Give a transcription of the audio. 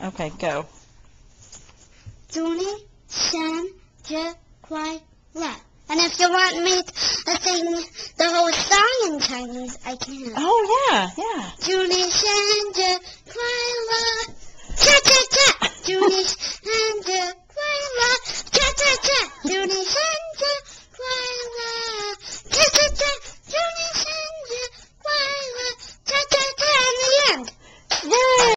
Okay, go. 祝你生日快乐. And if you want me to sing the whole song in Chinese, I can. Oh, yeah, yeah. 祝你生日快乐